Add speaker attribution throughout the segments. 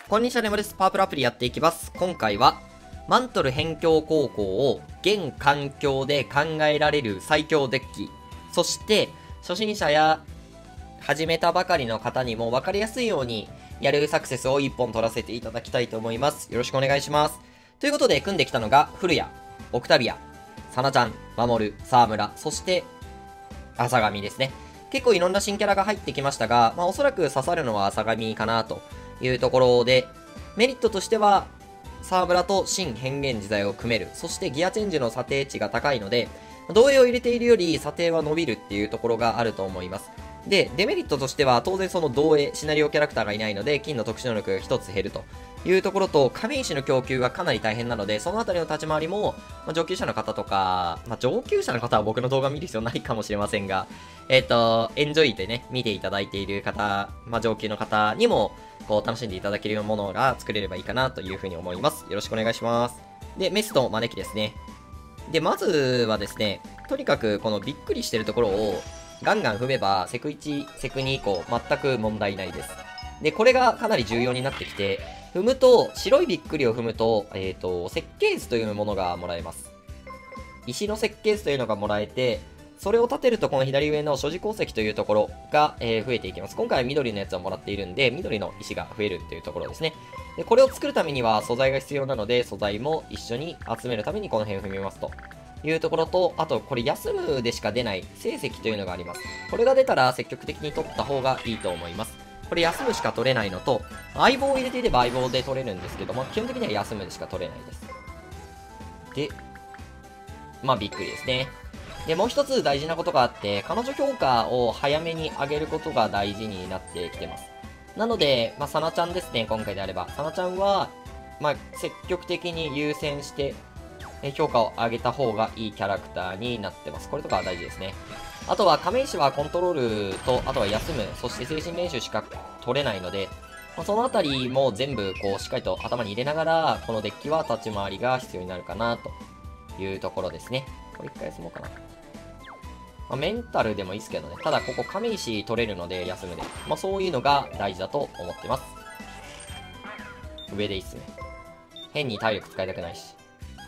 Speaker 1: こんにちは、ネモです。パワープロアプリやっていきます。今回は、マントル辺境高校を現環境で考えられる最強デッキ、そして、初心者や始めたばかりの方にも分かりやすいようにやるサクセスを1本取らせていただきたいと思います。よろしくお願いします。ということで、組んできたのが、古谷、オクタビア、サナちゃん、守る、沢村、そして、朝神ですね。結構いろんな新キャラが入ってきましたが、おそらく刺さるのは朝神かなというところで、メリットとしては、沢村と新変幻自在を組める。そしてギアチェンジの査定値が高いので、同影を入れているより査定は伸びるっていうところがあると思います。で、デメリットとしては、当然その同影、シナリオキャラクターがいないので、金の特殊能力が1つ減るというところと、亀石の供給がかなり大変なので、そのあたりの立ち回りも、上級者の方とか、上級者の方は僕の動画見る必要ないかもしれませんが、エンジョイでね、見ていただいている方、上級の方にも、こう、楽しんでいただけるようなものが作れればいいかなというふうに思います。よろしくお願いします。で、メスと招きですね。で、まずはですね、とにかくこのびっくりしてるところを、ガンガン踏めば、セク1、セク2以降、全く問題ないです。で、これがかなり重要になってきて、踏むと、白いびっくりを踏むと、設計図というものがもらえます。石の設計図というのがもらえて、それを立てるとこの左上の所持鉱石というところが、増えていきます。今回は緑のやつをもらっているんで、緑の石が増えるというところですね。で、これを作るためには素材が必要なので、素材も一緒に集めるためにこの辺を踏みますというところと、あと、これ休むでしか出ない成績というのがあります。これが出たら積極的に取った方がいいと思います。これ休むしか取れないのと、相棒を入れていれば相棒で取れるんですけども、基本的には休むでしか取れないです。で、びっくりですね。で、もう一つ大事なことがあって、彼女評価を早めに上げることが大事になってきてます。なので、サナちゃんですね、今回であれば。サナちゃんは、積極的に優先して、評価を上げた方がいいキャラクターになってます。これとかは大事ですね。あとは、亀石はコントロールと、あとは休む、そして精神練習しか取れないので、そのあたりも全部、こう、しっかりと頭に入れながら、このデッキは立ち回りが必要になるかな、というところですね。これ一回休もうかな。メンタルでもいいですけどね。ただ、ここ亀石取れるので、休むで。そういうのが大事だと思ってます。上でいいっすね。変に体力使いたくないし。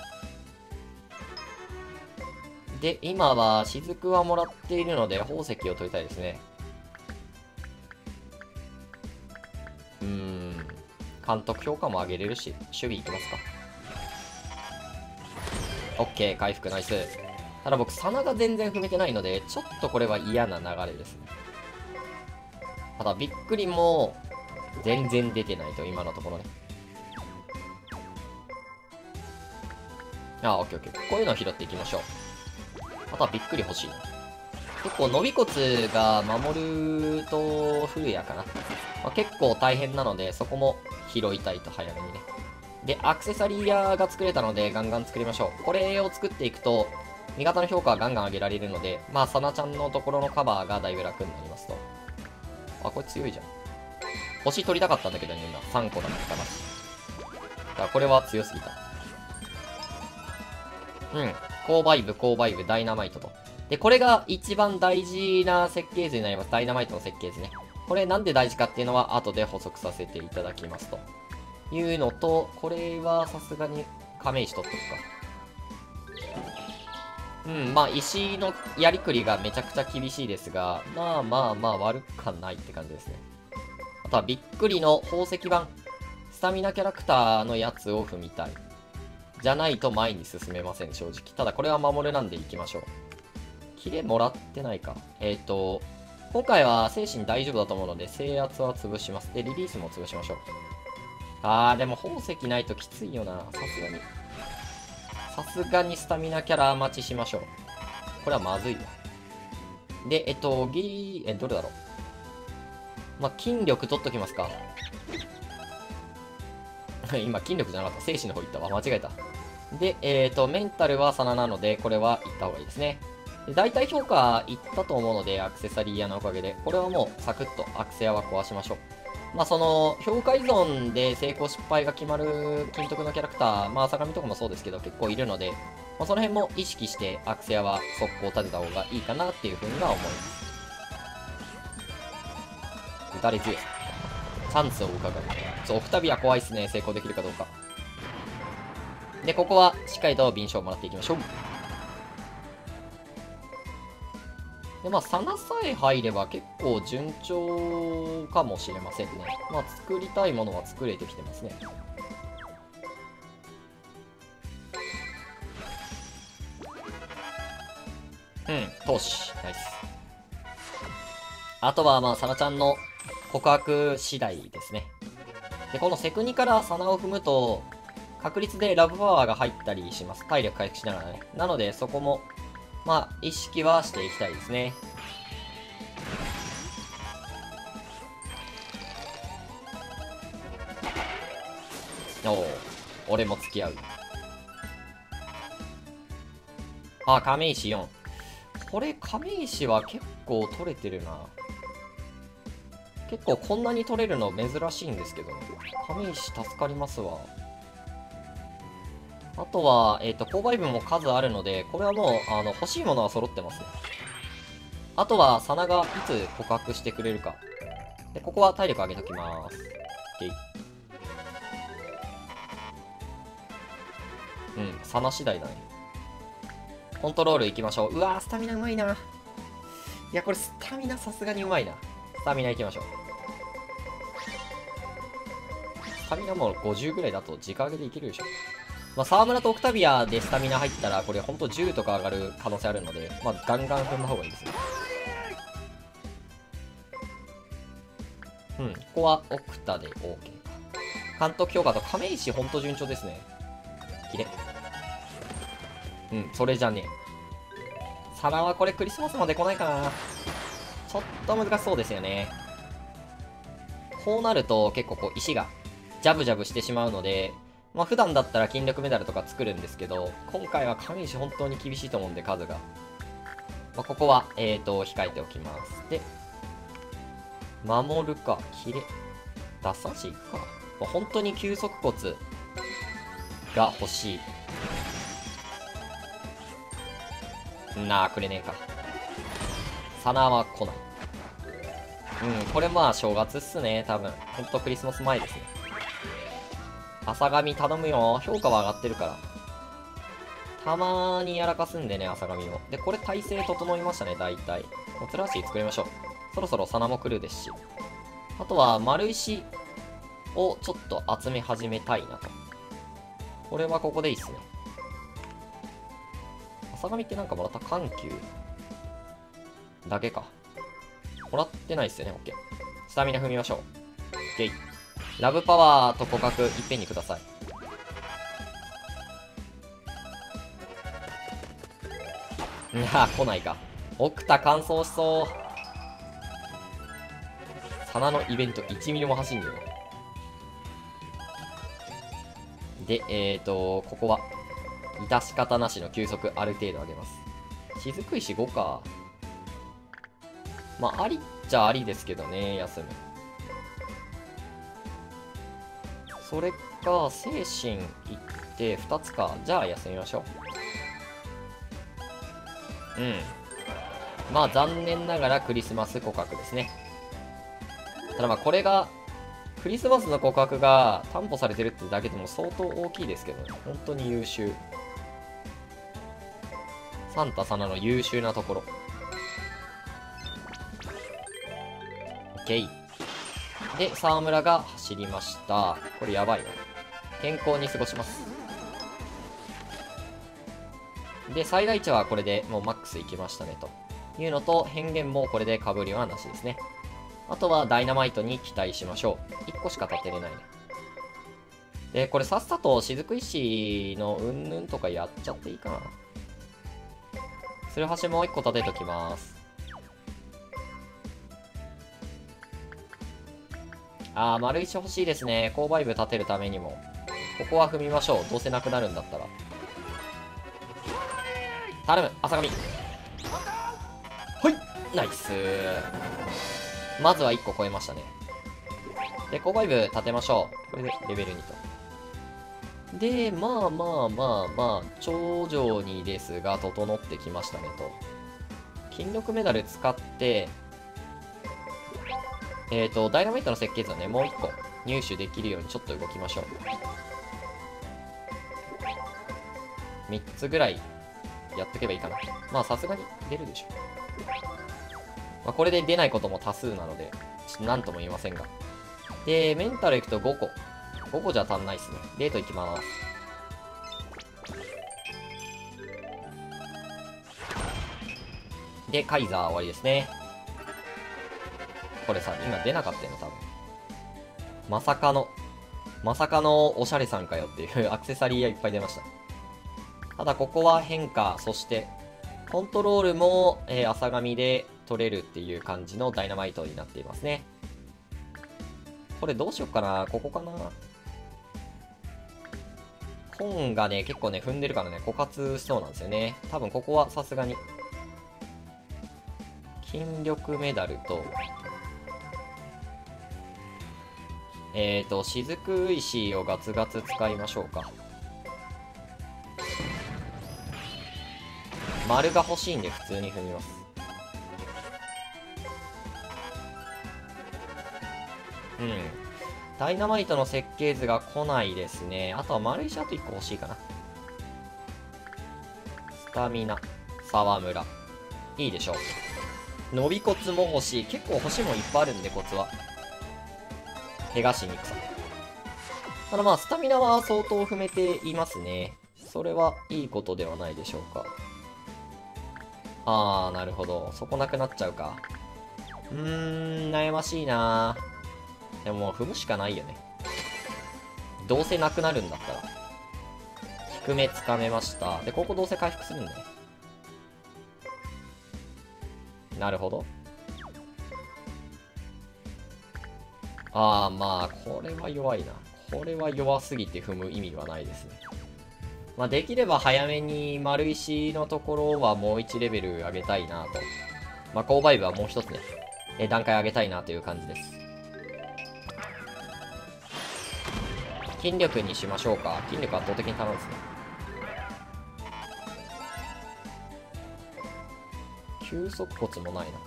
Speaker 1: で、今は、雫はもらっているので、宝石を取りたいですね。監督評価も上げれるし、守備いきますか。OK、回復ナイス。ただ僕、サナが全然踏めてないので、ちょっとこれは嫌な流れですね。ただ、びっくりも、全然出てないと、今のところね。オッケーオッケー。こういうのを拾っていきましょう。あとはびっくり欲しいな。結構、伸び骨が守ると、古谷かな。結構大変なので、そこも拾いたいと、早めにね。で、アクセサリー屋が作れたので、ガンガン作りましょう。これを作っていくと、味方の評価はガンガン上げられるので、サナちゃんのところのカバーがだいぶ楽になりますと。これ強いじゃん。星取りたかったんだけどね、今。3個だったなし。だからこれは強すぎた。高バイブ、ダイナマイトと。で、これが一番大事な設計図になります。ダイナマイトの設計図ね。これなんで大事かっていうのは、後で補足させていただきますと。いうのと、これはさすがに亀石取っとくか。石のやりくりがめちゃくちゃ厳しいですが、悪くはないって感じですね。あとは、びっくりの宝石版。スタミナキャラクターのやつを踏みたい。じゃないと前に進めません、正直。ただ、これは守るなんで行きましょう。キレもらってないか。今回は精神大丈夫だと思うので、制圧は潰します。で、リリースも潰しましょう。でも宝石ないときついよな。さすがにスタミナキャラ待ちしましょう。これはまずいわ。で、どれだろう。筋力取っときますか。今、筋力じゃなかった。精神の方行ったわ。間違えた。で、メンタルはサナなので、これは行った方がいいですね。で、大体評価いったと思うので、アクセサリー屋のおかげで、これはもうサクッとアクセアは壊しましょう。その、評価依存で成功失敗が決まる金徳のキャラクター、浅上とかもそうですけど、結構いるので、その辺も意識して、アクセアは速攻立てた方がいいかなっていうふうには思います。打たれ強い。チャンスを伺う。 そう、オクタビア怖いっすね。成功できるかどうか。で、ここはしっかりと敏捷をもらっていきましょう。で、まあ、サナさえ入れば結構順調かもしれませんね。まあ、作りたいものは作れてきてますね。うん、投資。ナイス。あとは、まあ、サナちゃんの告白次第ですね。で、このセクニからサナを踏むと、確率でラブパワーが入ったりします。体力回復しながらね。なので、そこも、まあ、意識はしていきたいですね。おお、俺も付き合う。あ、亀石4。これ、亀石は結構取れてるな。結構こんなに取れるの珍しいんですけどね。亀石助かりますわ。あとは、購買分も数あるので、これはもう、欲しいものは揃ってますね。あとは、サナがいつ告白してくれるか。で、ここは体力上げときます。うん、サナ次第だね。コントロールいきましょう。うわー、スタミナうまいな。いや、これスタミナさすがにうまいな。スタミナいきましょう。スタミナも50ぐらいだと直上げでいけるでしょ。まあ、沢村とオクタビアでスタミナ入ったら、これほんと10とか上がる可能性あるので、まあ、ガンガン踏んだ方がいいですね。うん、ここはオクタで OK か。監督評価と亀石ほんと順調ですね。きれ。うん、それじゃねえ。サナはこれクリスマスまで来ないかな。ちょっと難しそうですよね。こうなると結構こう石がジャブジャブしてしまうので、まあ普段だったら筋力メダルとか作るんですけど、今回は亀石本当に厳しいと思うんで数が。まあ、ここは、控えておきます。で、守るか、キレ。脱三振いくか。まあ、本当に急速骨が欲しい。なあ、くれねえか。サナは来ない。うん、これまあ正月っすね、多分。ほんとクリスマス前ですね。朝神頼むよ。評価は上がってるから。たまーにやらかすんでね、朝神を。で、これ体勢整いましたね、大体。もつらし作りましょう。そろそろサナも来るですし。あとは、丸石をちょっと集め始めたいなと。これはここでいいっすね。朝神ってなんかもらった緩急だけか。もらってないっすよね、オッケー。スタミナ踏みましょう。オッケー。ラブパワーと互角いっぺんにください。いや来ないか。オクタ乾燥しそう。サナのイベント1ミリも走んねえな。で、ここは、致し方なしの休息ある程度上げます。雫石5か。まあ、ありっちゃありですけどね、休む。それか、精神いって2つか。じゃあ休みましょう。うん。まあ、残念ながらクリスマス告白ですね。ただまあ、これが、クリスマスの告白が担保されてるってだけでも相当大きいですけどね。本当に優秀。サンタさなの優秀なところ。OK。で、沢村が走りました。これやばいな。健康に過ごします。で、最大値はこれでもうマックスいきましたね、というのと、変幻もこれで被りはなしですね。あとはダイナマイトに期待しましょう。1個しか立てれないね。で、これさっさと雫石のうんぬんとかやっちゃっていいかな。ツルハシもう1個立てときます。あー、丸石欲しいですね。購買部立てるためにも。ここは踏みましょう。どうせなくなるんだったら。頼む、朝神。はい、ナイスー。まずは1個超えましたね。で、購買部立てましょう。これでレベル2と。で、まあまあまあまあ、徐々にですが、整ってきましたねと。筋力メダル使って、ダイナマイトの設計図をね、もう1個入手できるようにちょっと動きましょう。3つぐらいやっとけばいいかな。まあさすがに出るでしょ。まあ、これで出ないことも多数なので、ちょっとなんとも言えませんが。で、メンタルいくと5個。5個じゃ足んないっすね。デートいきます。で、カイザー終わりですね。これさ、今出なかったよね、多分。まさかのおしゃれさんかよっていうアクセサリーがいっぱい出ました。ただここは変化、そしてコントロールも、浅髪で取れるっていう感じのダイナマイトになっていますね。これどうしよっかな、ここかな。本がね、結構ね、踏んでるからね、枯渇しそうなんですよね。多分ここはさすがに。筋力メダルと、雫石をガツガツ使いましょうか。丸が欲しいんで普通に踏みます。うん。ダイナマイトの設計図が来ないですね。あとは丸石あと1個欲しいかな。スタミナ、沢村。いいでしょう。伸び骨も欲しい。結構欲しいもんいっぱいあるんで、コツは。怪我しにくさ。ただまあ、スタミナは相当踏めていますね。それはいいことではないでしょうか。あー、なるほど。そこなくなっちゃうか。悩ましいなー。でももう踏むしかないよね。どうせなくなるんだったら。低めつかめました。で、ここどうせ回復するんだね。なるほど。あー、まあ、これは弱いな。これは弱すぎて踏む意味はないですね。まあ、できれば早めに丸石のところはもう1レベル上げたいなと。まあ、購買部はもう一つね、段階上げたいなという感じです。筋力にしましょうか。筋力圧倒的に足らんですね。急速骨もないな。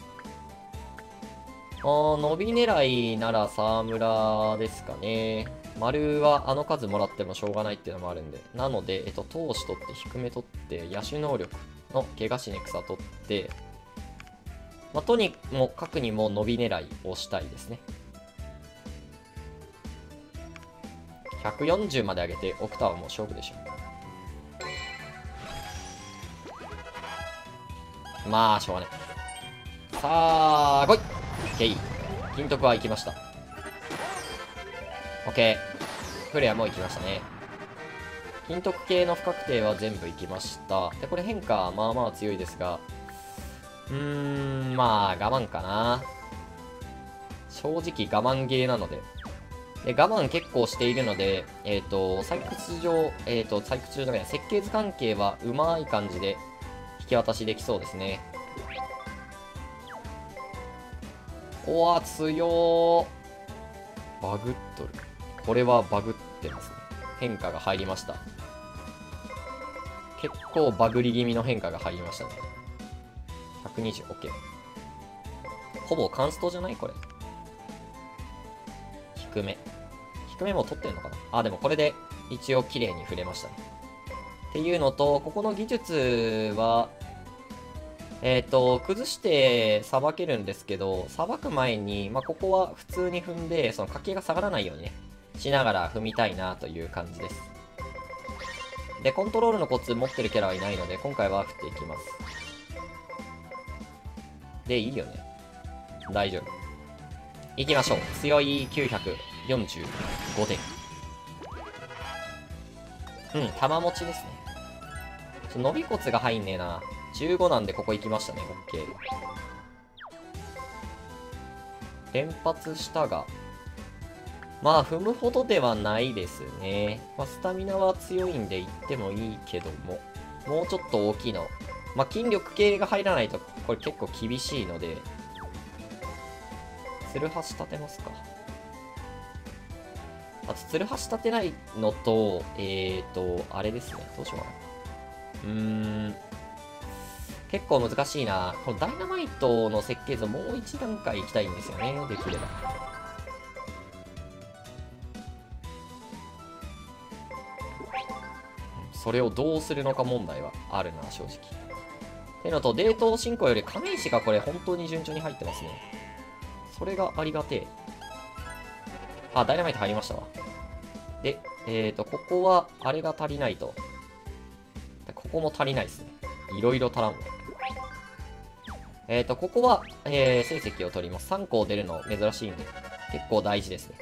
Speaker 1: 伸び狙いなら沢村ですかね。丸はあの数もらってもしょうがないっていうのもあるんで。なので、投手取って低め取って、野手能力の怪我しにくさ取って、まあ、とにもかくにも伸び狙いをしたいですね。140まで上げてオクターはもう勝負でしょ。まあ、しょうがない。さあ、来い！ OK。金徳は行きました。OK。フレアも行きましたね。金徳系の不確定は全部行きました。で、これ変化、まあまあ強いですが、まあ、我慢かな。正直我慢ゲーなので。で、我慢結構しているので、採掘場、採掘場じゃない、設計図関係はうまい感じで引き渡しできそうですね。おわ、強ー。バグっとる。これはバグってますね。変化が入りました。結構バグり気味の変化が入りましたね。120、OK。ほぼカンストじゃないこれ。低め。低めも取ってんのかなあ、でもこれで一応綺麗に触れましたね。っていうのと、ここの技術は、崩してさばけるんですけど、さばく前に、まあ、ここは普通に踏んで、その家計が下がらないようにね、しながら踏みたいなという感じです。で、コントロールのコツ持ってるキャラはいないので、今回は振っていきます。で、いいよね。大丈夫。いきましょう。強い945点。玉持ちですね。伸び骨が入んねえな。15なんでここ行きましたね。OK。連発したが、まあ、踏むほどではないですね。まあ、スタミナは強いんで行ってもいいけども、もうちょっと大きいの。まあ、筋力系が入らないと、これ結構厳しいので、ツルハシ立てますか。あと、ツルハシ立てないのと、あれですね。どうしようかな。結構難しいな。このダイナマイトの設計図をもう一段階行きたいんですよね。できれば。 それをどうするのか問題はあるな、正直。っていうのと、デート進行より亀石がこれ本当に順調に入ってますね。それがありがてえ。あ、ダイナマイト入りましたわ。で、ここは、あれが足りないと。ここも足りないですね。いろいろ足らんわ。ここは、成績を取ります。3校出るの珍しいんで、結構大事ですね。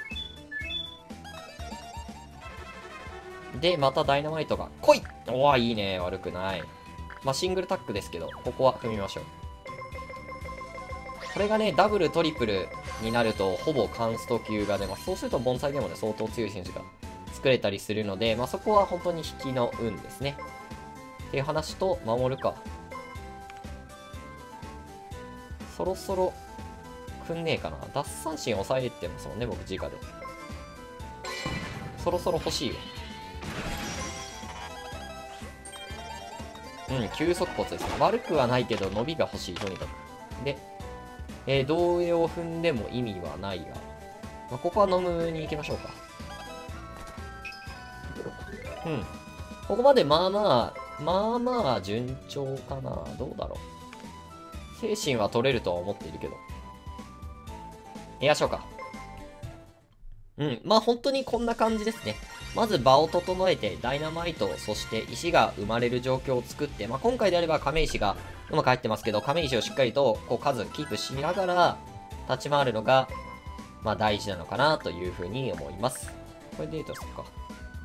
Speaker 1: で、またダイナマイトが来い。おー、いいね。悪くない。まあ、シングルタックですけど、ここは踏みましょう。これがね、ダブル、トリプルになると、ほぼカンスト級が出ます。そうすると、盆栽でもね、相当強い選手が作れたりするので、まあ、そこは本当に引きの運ですね。っていう話と、守るか。そろそろ、くんねえかな。奪三振抑えてますもんね、僕、直で。そろそろ欲しいよ。うん、急速骨ですね。悪くはないけど、伸びが欲しい、とにかく。で、同栄を踏んでも意味はないが。まあ、ここは飲むに行きましょうか。うん。ここまでまあまあ順調かな。どうだろう。精神は取れるとは思っているけど。行きましょうか。うん。まあ本当にこんな感じですね。まず場を整えて、ダイナマイト、そして石が生まれる状況を作って、まあ今回であれば亀石がうまく入ってますけど、亀石をしっかりとこう数キープしながら立ち回るのが、まあ大事なのかなというふうに思います。これデートするか。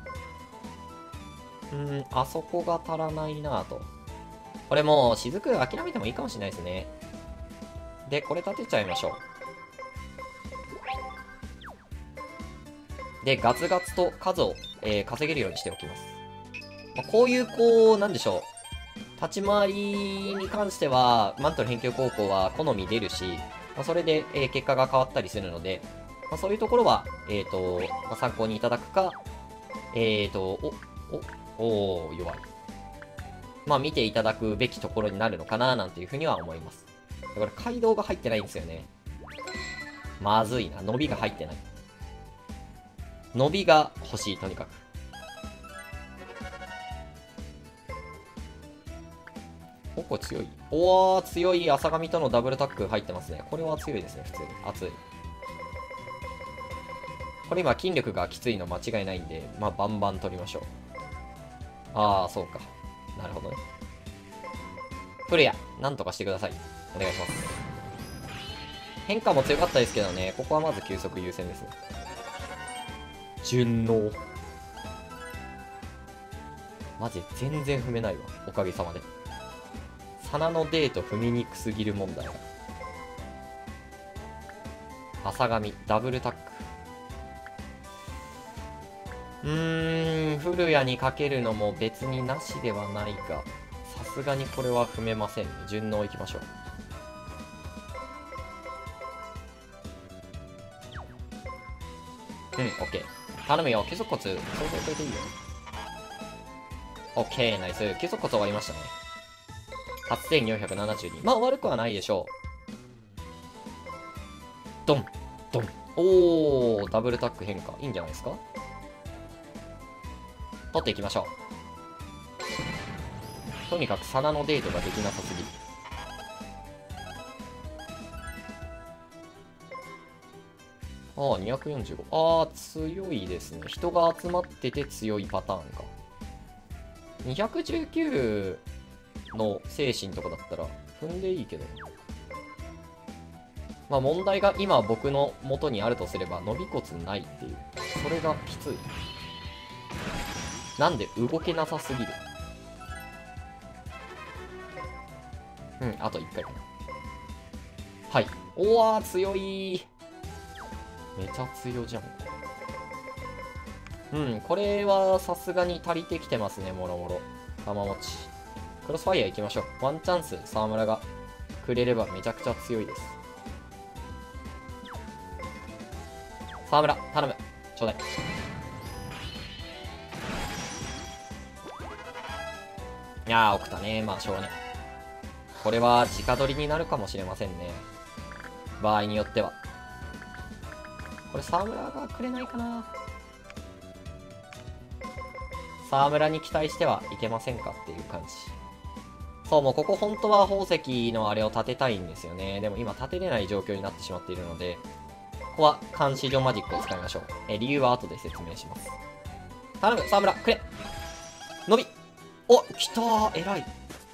Speaker 1: あそこが足らないなぁと。これもう、雫諦めてもいいかもしれないですね。で、これ立てちゃいましょう。で、ガツガツと数を、稼げるようにしておきます。まあ、こういう、こう、なんでしょう。立ち回りに関しては、マントル辺境高校は好み出るし、まあ、それで、結果が変わったりするので、まあ、そういうところは、まあ、参考にいただくか、弱い。まあ見ていただくべきところになるのかななんていうふうには思います。これ街道が入ってないんですよね。まずいな。伸びが入ってない。伸びが欲しい、とにかく。ここ強い。おー、強い。浅上とのダブルタック入ってますね。これは強いですね、普通に。熱い。これ今筋力がきついの間違いないんで、まあバンバン取りましょう。あー、そうか。なるほどね。古谷、なんとかしてください。お願いします。変化も強かったですけどね、ここはまず急速優先ですね。順応。マジ全然踏めないわ。おかげさまで。サナのデート踏みにくすぎる問題。浅上、ダブルタック。古谷にかけるのも別になしではないが、さすがにこれは踏めませんね。順応いきましょう。オッケー。頼むよ。基礎骨、想像といていいよ。オッケー、ナイス。基礎骨終わりましたね。8472。まあ悪くはないでしょう。ドン、ドン。おー、ダブルタック変化。いいんじゃないですか。取っていきましょう。とにかくサナのデートができなさすぎる。ああ、245。ああ、強いですね。人が集まってて強いパターンか。219の精神とかだったら踏んでいいけど。まあ問題が今僕の元にあるとすれば伸び骨ないっていう。それがきつい。なんで動けなさすぎる。あと1回かな。はい。おわー、強い。めちゃ強じゃん。これはさすがに足りてきてますね、もろもろ。玉持ち。クロスファイヤー行きましょう。ワンチャンス、沢村がくれればめちゃくちゃ強いです。沢村、頼む。ちょうだい。いやー、送ったね。まあ、しょうがね。これは直取りになるかもしれませんね。場合によっては。これ沢村がくれないかな。 沢村に期待してはいけませんかっていう感じ。そう、もうここ本当は宝石のあれを立てたいんですよね。でも今立てれない状況になってしまっているので、ここは監視上マジックを使いましょう。理由は後で説明します。頼む、沢村、くれ。伸び。お、来たー、偉い。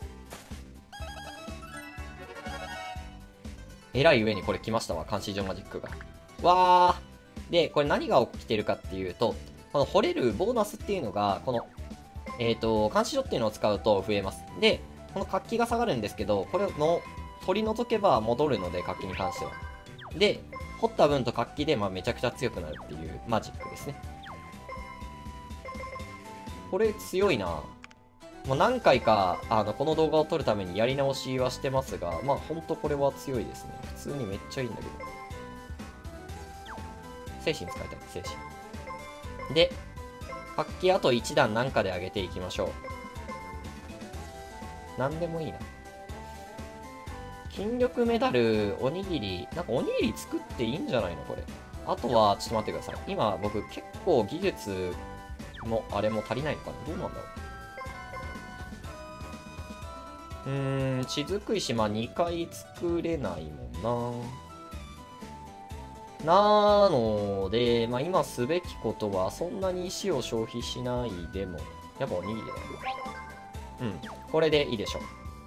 Speaker 1: 偉い上にこれ来ましたわ、監視上マジックが。わー。で、これ何が起きてるかっていうと、この掘れるボーナスっていうのが、この、監視所っていうのを使うと増えます。で、この活気が下がるんですけど、これを取り除けば戻るので、活気に関しては。で、掘った分と活気で、めちゃくちゃ強くなるっていうマジックですね。これ強いな。もう何回か、この動画を撮るためにやり直しはしてますが、ほんとこれは強いですね。普通にめっちゃいいんだけど。精神使いたい、精神。で、活気あと1段なんかで上げていきましょう。なんでもいいな。筋力メダル、おにぎり、なんかおにぎり作っていいんじゃないのこれ。あとは、ちょっと待ってください。今僕結構技術もあれも足りないのかな。どうなんだろう。雫石2回作れないもんな。なので、今すべきことは、そんなに石を消費しないでも、やっぱおにぎりだな。これでいいでしょう。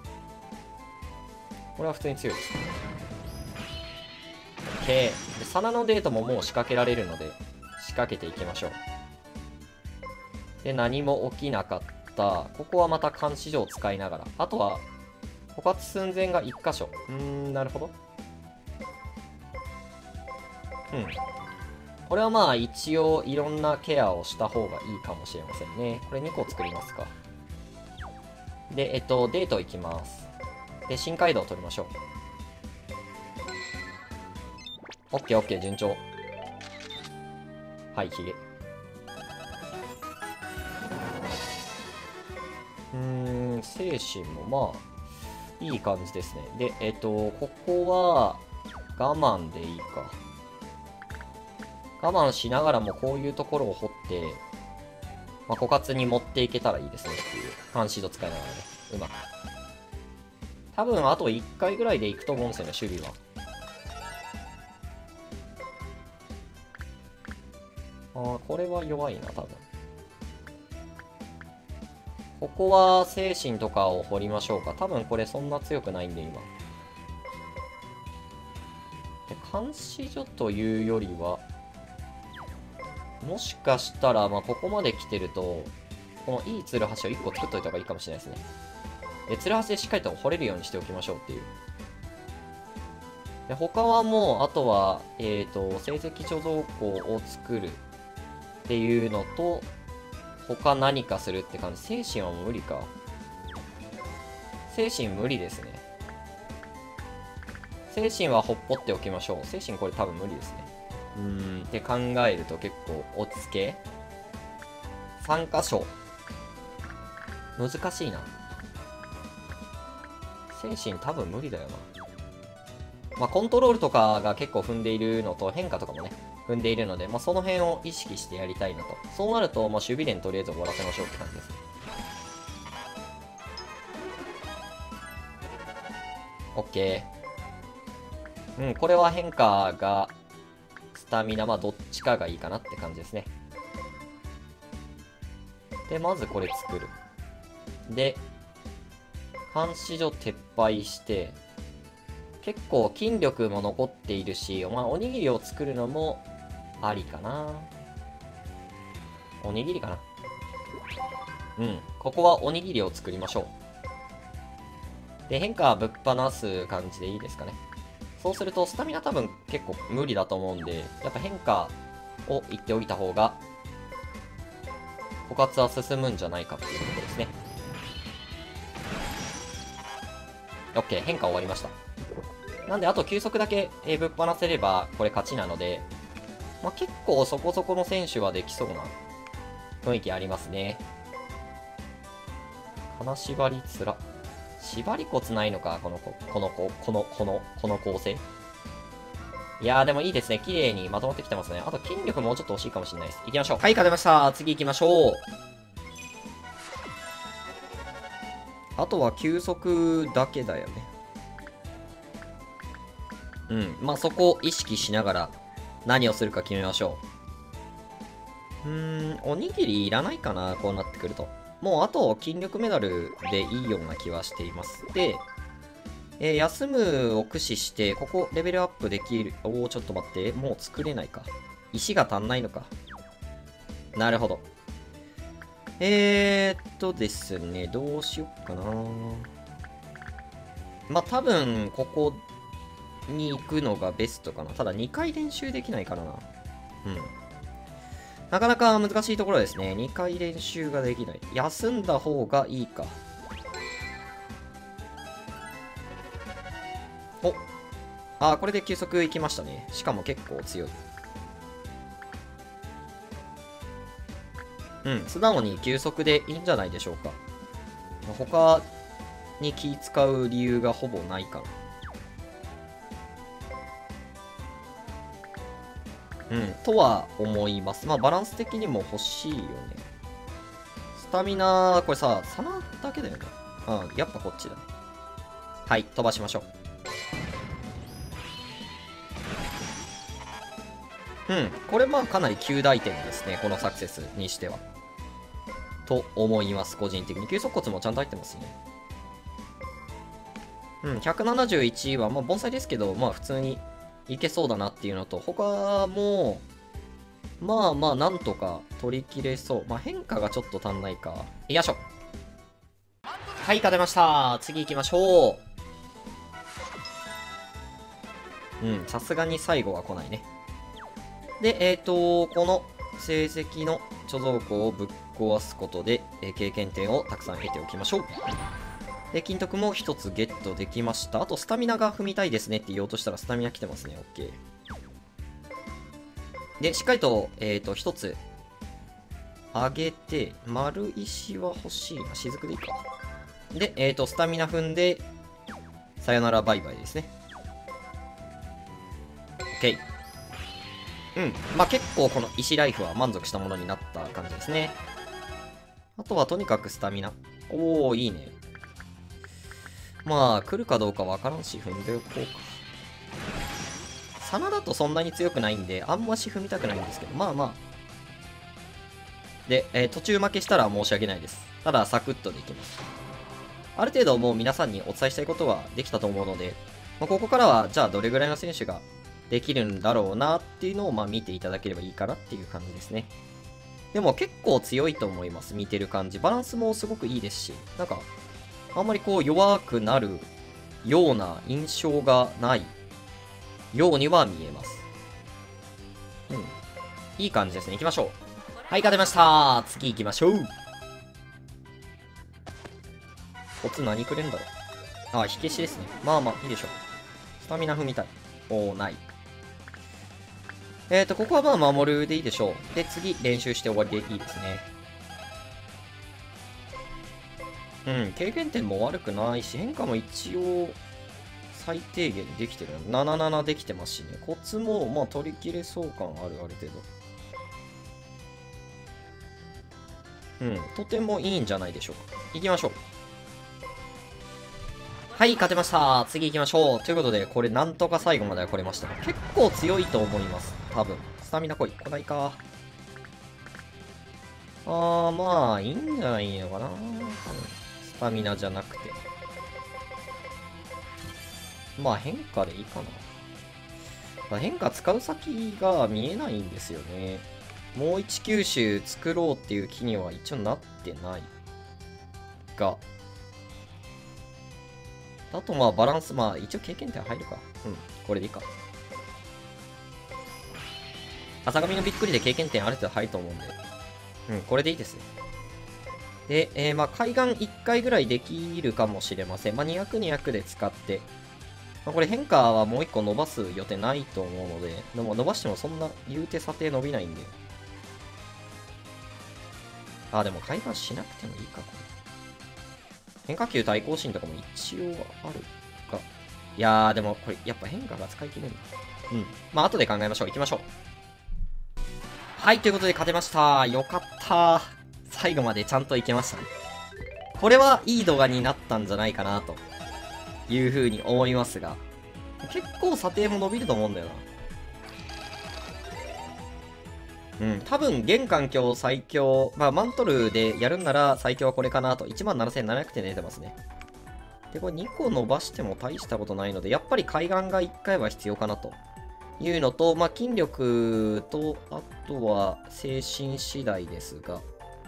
Speaker 1: これは普通に強いですね。OK。で、サナのデートももう仕掛けられるので、仕掛けていきましょう。で、何も起きなかった。ここはまた監視所を使いながら。あとは、枯渇寸前が1箇所。なるほど。これは一応いろんなケアをした方がいいかもしれませんね。これ2個作りますか。で、デート行きます。で、新街道を取りましょう。オッケーオッケー、順調。はい、ヒゲ。精神もいい感じですね。で、ここは、我慢でいいか。我慢しながらもこういうところを掘って、枯渇に持っていけたらいいですねっていう。監視度使いながらね。うまく。多分あと1回ぐらいでいくと思うんですよね、守備は。これは弱いな、多分。ここは精神とかを掘りましょうか。多分これそんな強くないんで、今。で、監視所というよりは、もしかしたら、ここまで来てると、このいいツルハシを1個作っといた方がいいかもしれないですね。で、ツルハシでしっかりと掘れるようにしておきましょうっていう。で、他はもう、あとは、成績貯蔵庫を作るっていうのと、他何かするって感じ。精神はもう無理か。精神無理ですね。精神はほっぽっておきましょう。精神これ多分無理ですね。って考えると結構落ち着け。3箇所。難しいな。精神多分無理だよな。コントロールとかが結構踏んでいるのと変化とかもね、踏んでいるので、その辺を意識してやりたいなと。そうなると、守備連とりあえず終わらせましょうって感じですね。OK。これは変化が、スタミナ、どっちかがいいかなって感じですね。で、まずこれ作る。で、監視所撤廃して、結構筋力も残っているし、おにぎりを作るのもありかな。おにぎりかな。ここはおにぎりを作りましょう。で、変化はぶっ放す感じでいいですかね。そうすると、スタミナ多分結構無理だと思うんで、やっぱ変化を言っておいた方が、枯渇は進むんじゃないかっていうところですね。OK、変化終わりました。なんで、あと休息だけぶっ放せれば、これ勝ちなので、結構そこそこの選手はできそうな雰囲気ありますね。金縛りつら。縛り骨ないのか、この構成。いやーでもいいですね。綺麗にまとまってきてますね。あと筋力もうちょっと欲しいかもしれないです。行きましょう。はい、勝てました。次行きましょう。 あとは球速だけだよね。うん。まあ、そこを意識しながら何をするか決めましょう。おにぎりいらないかな、こうなってくると。もうあと筋力メダルでいいような気はしています。で、休むを駆使して、ここレベルアップできる。おー、ちょっと待って。もう作れないか。石が足んないのか。なるほど。ですね、どうしよっかな。まあ、多分、ここに行くのがベストかな。ただ、2回練習できないからな。うん。なかなか難しいところですね。2回練習ができない。休んだ方がいいか。お。あ、これで休息いきましたね。しかも結構強い。うん、素直に休息でいいんじゃないでしょうか。他に気使う理由がほぼないかな。うん、とは思います。まあ、バランス的にも欲しいよね。スタミナ、これさ、サナだけだよね。うん、やっぱこっちだね。はい、飛ばしましょう。うん、これまあかなり9大点ですね。このサクセスにしては。と思います、個人的に。急速骨もちゃんと入ってますね。うん、171は、まあ、盆栽ですけど、まあ、普通にいけそうだなっていうのと、他も、まあまあ、なんとか取り切れそう。まあ、変化がちょっと足んないか。よいしょ。はい、勝てました。次行きましょう。うん、さすがに最後は来ないね。で、この成績の貯蔵庫をぶっ壊すことで、経験点をたくさん得ておきましょう。で、金徳も一つゲットできました。あと、スタミナが踏みたいですねって言おうとしたら、スタミナ来てますね。OK。で、しっかりと、一つ、上げて、丸石は欲しいな。雫でいいか。で、スタミナ踏んで、さよならバイバイですね。OK。うん。まあ、結構この石ライフは満足したものになった感じですね。あとはとにかくスタミナ。おー、いいね。まあ、来るかどうかわからんし、踏んでおこうか。サナだとそんなに強くないんで、あんまし踏みたくないんですけど、まあまあ。で、途中負けしたら申し訳ないです。ただ、サクッとできます。ある程度もう皆さんにお伝えしたいことはできたと思うので、まあ、ここからは、じゃあどれぐらいの選手ができるんだろうなっていうのを、まあ見ていただければいいかなっていう感じですね。でも結構強いと思います。見てる感じ。バランスもすごくいいですし、なんか、あんまりこう弱くなるような印象がないようには見えます。うん。いい感じですね。行きましょう。はい、勝てました。次行きましょう。コツ何くれんだろう。あ、火消しですね。まあまあ、いいでしょう。スタミナ踏みたい。おー、ない。ここはまあ守るでいいでしょう。で、次、練習して終わりでいいですね。うん、経験点も悪くないし、変化も一応、最低限できてる。77できてますしね。コツも、まあ取り切れそう感ある、ある程度。うん、とてもいいんじゃないでしょうか。行きましょう。はい、勝てました。次行きましょう。ということで、これなんとか最後までは来れました。結構強いと思います。多分。スタミナ来い。来ないか。まあ、いいんじゃないのかな。多分。スタミナじゃなくて。まあ、変化でいいかな。変化使う先が見えないんですよね。もう1球種作ろうっていう気には一応なってないが、あとまあバランス、まあ一応経験点入るか。うん、これでいいか。朝神のびっくりで経験点ある程度入ると思うんで、うん、これでいいですね。で、まあ海岸1回ぐらいできるかもしれません。まあ200、200で使って、まあ、これ変化はもう1個伸ばす予定ないと思うので、でも伸ばしてもそんな言うて査定伸びないんで。でも海岸しなくてもいいか、これ。変化球対抗心とかも一応あるか。いやー、でもこれやっぱ変化が使い切れんだ。うん。まあ後で考えましょう。行きましょう。はい、ということで勝てました。よかった。最後までちゃんといけましたね。 これはいい動画になったんじゃないかな、という風に思いますが、結構査定も伸びると思うんだよな。うん、多分、現環境最強、まあ、マントルでやるんなら最強はこれかなと、17,700点出てますね。で、これ2個伸ばしても大したことないので、やっぱり海岸が1回は必要かなというのと、まあ、筋力と、あとは精神次第ですが、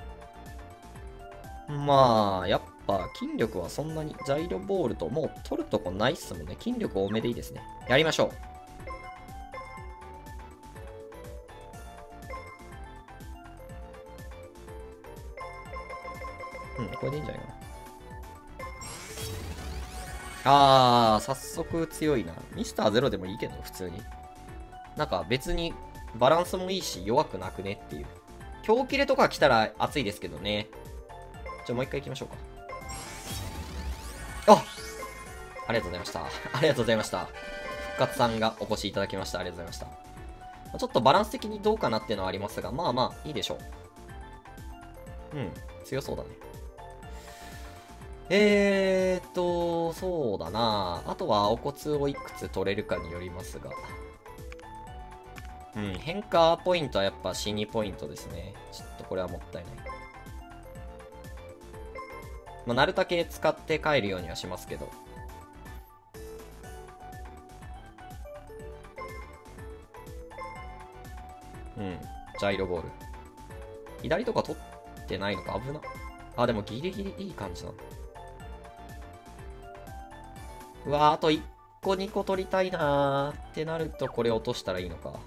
Speaker 1: まあ、やっぱ筋力はそんなに、ジャイロボールともう取るとこないっすもんね。筋力多めでいいですね。やりましょう。うん、これでいいんじゃないかな。早速強いな。ミスターゼロでもいいけど、普通に。なんか別にバランスもいいし弱くなくねっていう。強キレとか来たら熱いですけどね。じゃあもう一回行きましょうか。ありがとうございました。ありがとうございました。復活さんがお越しいただきました。ありがとうございました。ちょっとバランス的にどうかなっていうのはありますが、まあまあいいでしょう。うん、強そうだね。そうだな。あとは青骨をいくつ取れるかによりますが。うん、変化ポイントはやっぱ C2 ポイントですね。ちょっとこれはもったいない。まあ、なるだけ使って帰るようにはしますけど。うん、ジャイロボール。左とか取ってないのか危な。あ、でもギリギリいい感じなの。うわー、あと1個2個取りたいなーってなるとこれ落としたらいいのか。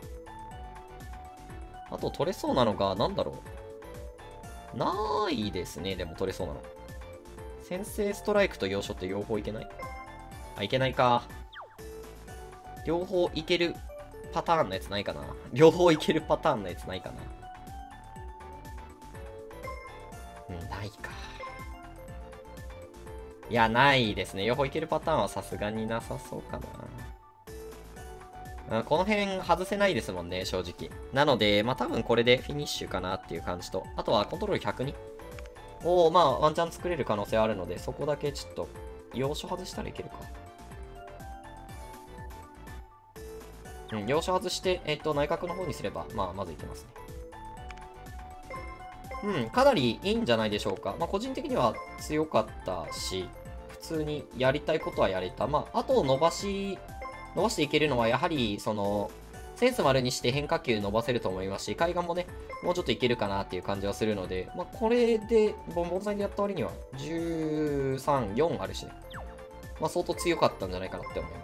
Speaker 1: あと取れそうなのが、なんだろう。ないですね、でも取れそうなの。先制ストライクと要所って両方いけない？あ、いけないか。両方いけるパターンのやつないかな。両方いけるパターンのやつないかな。うん、ないか。いや、ないですね。両方いけるパターンはさすがになさそうかな。この辺外せないですもんね、正直。なので、まあ多分これでフィニッシュかなっていう感じと、あとはコントロール102を、まあワンチャン作れる可能性あるので、そこだけちょっと、要所外したらいけるか。うん、要所外して、内角の方にすれば、まあまずいけますね。うん、かなりいいんじゃないでしょうか。まあ個人的には強かったし、普通にやりたいことはやれた。まあ、あと伸ばしていけるのは、やはり、センス丸にして変化球伸ばせると思いますし、海岸もね、もうちょっといけるかなっていう感じはするので、まあ、これで、ボンボンさんでやった割には、13、4あるしね。まあ、相当強かったんじゃないかなって思います。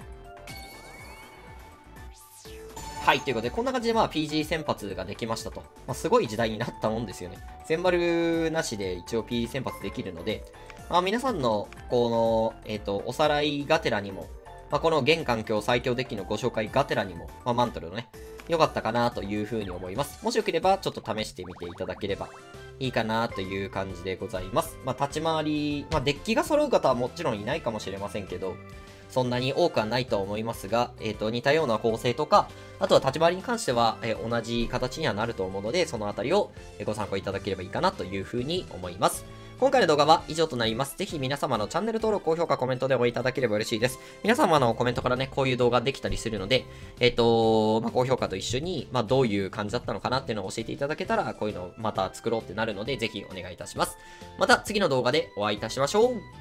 Speaker 1: はい、ということで、こんな感じでまあ PG 先発ができましたと。まあ、すごい時代になったもんですよね。千丸なしで一応 PG 先発できるので、まあ、皆さんの、この、おさらいがてらにも、まあ、この現環境最強デッキのご紹介がてらにも、まあ、マントルのね、良かったかなというふうに思います。もしよければ、ちょっと試してみていただければいいかなという感じでございます。まあ、立ち回り、まあ、デッキが揃う方はもちろんいないかもしれませんけど、そんなに多くはないと思いますが、似たような構成とか、あとは立ち回りに関しては、同じ形にはなると思うので、そのあたりをご参考いただければいいかなというふうに思います。今回の動画は以上となります。ぜひ皆様のチャンネル登録、高評価、コメントでもいただければ嬉しいです。皆様のコメントからね、こういう動画できたりするので、まあ、高評価と一緒に、まあ、どういう感じだったのかなっていうのを教えていただけたら、こういうのをまた作ろうってなるので、ぜひお願いいたします。また次の動画でお会いいたしましょう。